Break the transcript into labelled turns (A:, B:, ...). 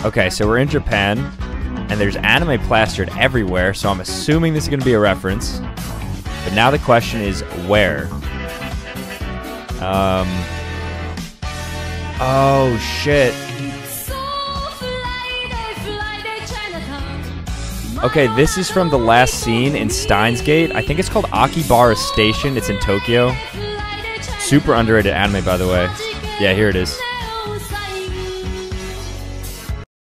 A: Okay, so we're in Japan, and there's anime plastered everywhere, so I'm assuming this is going to be a reference. But now the question is, where? Oh, shit. Okay, this is from the last scene in Steins Gate. I think it's called Akibara Station. It's in Tokyo. Super underrated anime, by the way. Yeah, here it is.